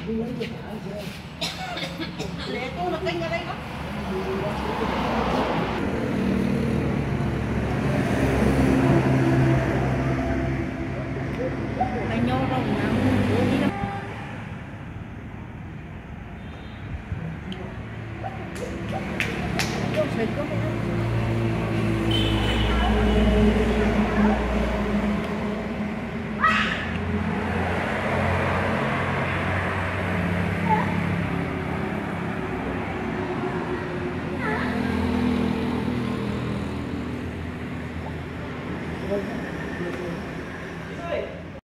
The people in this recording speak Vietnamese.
Lệ tôi là kênh ở đây đó. Mày nhô rồng nào đi đâu. Vô xịt có cái đó. Rồi.